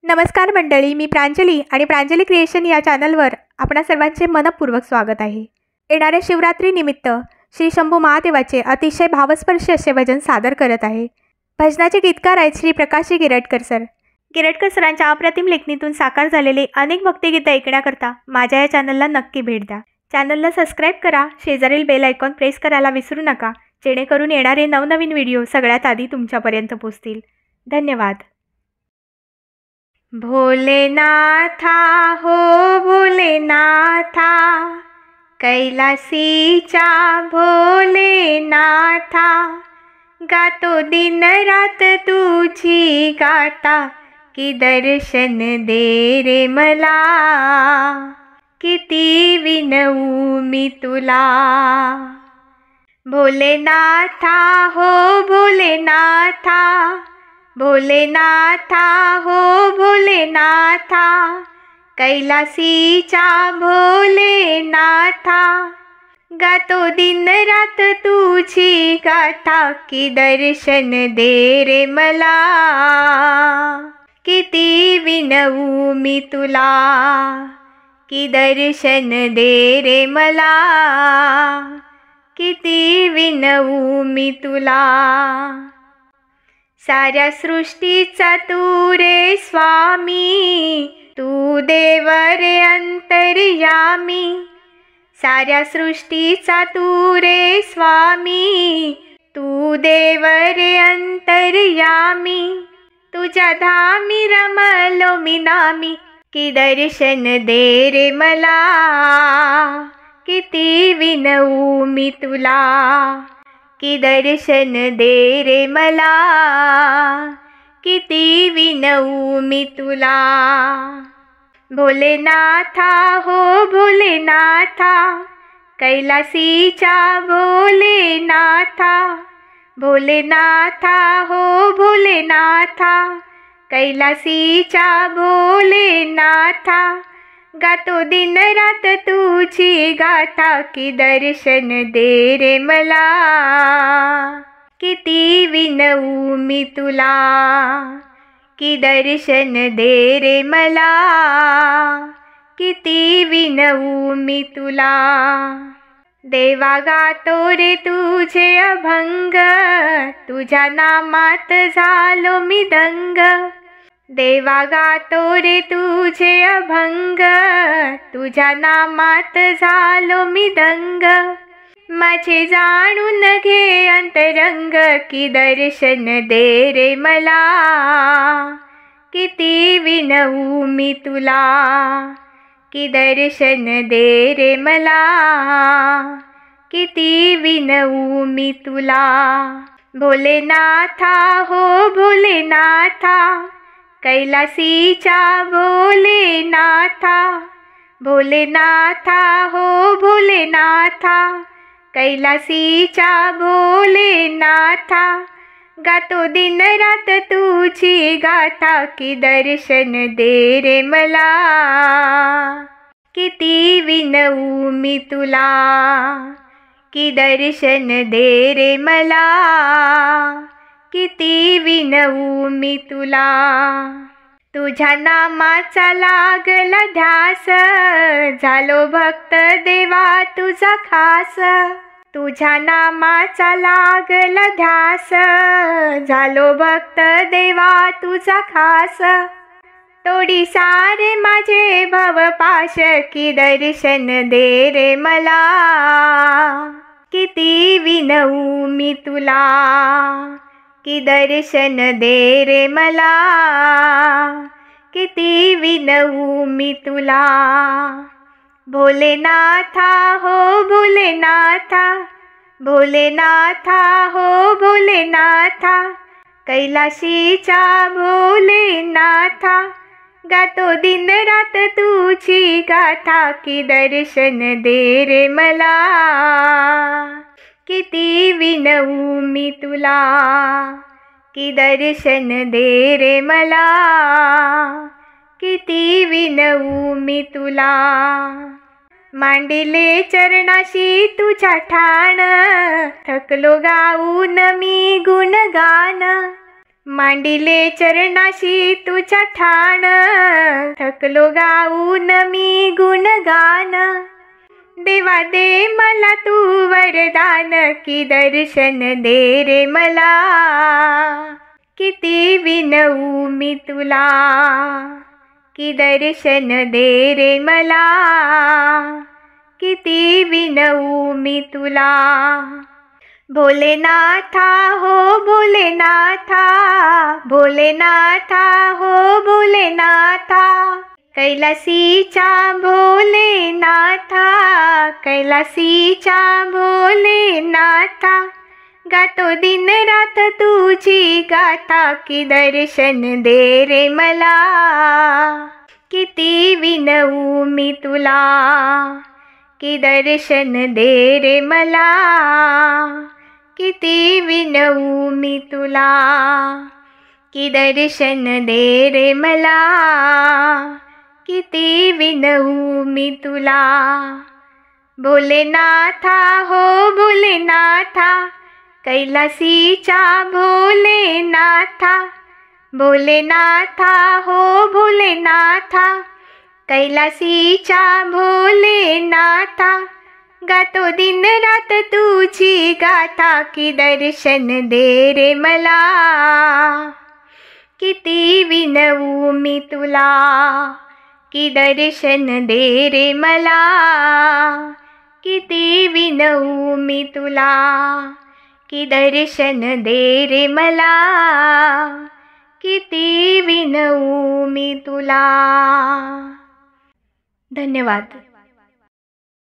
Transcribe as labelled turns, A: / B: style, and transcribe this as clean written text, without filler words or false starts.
A: नमस्कार मंडळी, मी प्रांजली आणि प्रांजली क्रिएशन या चॅनलवर आपणा सर्वांचे मनपूर्वक स्वागत आहे। येणाऱ्या शिवरात्रीनिमित्त श्री शंभू महादेवाचे अतिशय भावस्पर्शी असे भजन सादर करत आहे। भजनाचे गीतकार आहेत श्री प्रकाशजी गिरटकर सर। गिरटकर सरांच्या अप्रतिम लेखणीतून साकार झालेले अनेक भक्तिगीतं ऐकण्याकरता माझ्या या चॅनलला नक्की भेट द्या। चॅनलला सबस्क्राईब करा, शेजारील बेल आयकॉन प्रेस करायला विसरू नका, जेणेकरून येणारे नवनवीन व्हिडिओ सगळ्यात आधी तुमच्यापर्यंत पोहोचतील। धन्यवाद। भोलेनाथा हो भोलेनाथा, कैलासीचा भोलेनाथा, गातो दिन रात तुझी गाता, की दर्शन दे रे मला, किती विनवू मी तुला। भोलेनाथा हो भोलेनाथा, भोलेनाथा हो भोलेनाथा, कैलासीचा भोलेनाथा, गातो दिन रात तुझी गाथा, की दर्शन दे रे मला, किती विनवू मी तुला, की दर्शन दे रे मला, किती विनवू मी तुला। साऱ्या सृष्टीचा तू रे स्वामी, तू देव रे अंतर्यामी, साऱ्या सृष्टीचा तू रे स्वामी, तू देव रे अंतर्यामी, तुझ्या धामी रमलो मी नामी, की दर्शन दे रे मला, किती विनवू मी तुला, की दर्शन दे रे मला, किती विनवू मी तुला। भोलेनाथा हो भोलेनाथा, कैलासीचा भोलेनाथा, भोलेनाथा हो भोलेनाथा, कैलासीचा भोलेनाथा, गातो दिन रात तुझी गाथा, की दर्शन दे रे मला, किती विनवू मी तुला, की दर्शन दे रे मला, किती विनवू मी तुला। देवा गातो रे तुझे अभंग, तुझ्या नामात झालो मी दंग, देवा गातो रे तुझे अभंग, तुझ्या नामात झालो मी दंग, माझे जाणून घे अंतरंग, की दर्शन दे रे मला, किती विनवू मी तुला, की दर्शन दे रे मला, किती विनवू मी तुला। भोलेनाथा हो भोलेनाथा, कैलासीचा भोलेनाथा, भोलेनाथा हो भोलेनाथा, कैलासीचा भोलेनाथा, गातो दिन रात तुझी गाथा, की दर्शन दे रे मला, किती विनवू मी तुला, की दर्शन दे रे मला, किती विनवू मी तुला। तुझ्या नामाचा लागला ध्यास, झालो भक्त देवा तुझा खास, तुझ्या नामाचा लागला ध्यास, झालो भक्त देवा तुझा खास, तोडी सारे माझे भवपाश, की दर्शन दे रे मला, किती विनवू मी तुला, की दर्शन दे रे मला, किती विनवू मी तुला। भोलेनाथा हो भोलेनाथा, भोलेनाथा हो भोलेनाथा, कैलासीचा भोलेनाथा, गातो दिन रात तुझी गाथा, की दर्शन दे रे मला, किती विनवू मी तुला, की दर्शन दे रे मला, किती विनवू मी तुला। मांडिले चरणाशी तुझ्या ठाण, थकलो गाऊन मी गुणगान, मांडिले चरणाशी तुझ्या ठाण, थकलो गाऊन मी गुणगान. देवा दे मला तू वरदान, की दर्शन दे रे मला. किती विनवू मी तुला, की दर्शन दे रे मला. किती विनवू मी तुला. भोलेनाथा हो भोलेनाथा, भोलेनाथा हो भोलेनाथा. कैलासीच्या भोलेनाथा, कैलासीच्या भोलेनाथा. गातो दिन रात तुझी गाथा, की दर्शन दे रे मला. किती विनवू मी तुला, की दर्शन दे रे मला. किती विनवू मी तुला, की दर्शन दे रे मला. किती विनवू मी तुला. भोलेनाथा हो भोलेनाथा, कैलासीच्या भोलेनाथा. भोलेनाथा हो भोलेनाथा, कैलासीच्या भोलेनाथा. गातो दिन रात तुझी गाथा, की दर्शन दे रे मला. किती विनवू मी तुला, की दर्शन दे रे मला. किती विनवू मी तुला, की दर्शन दे रे मला. किती विनवू मी तुला. धन्यवाद.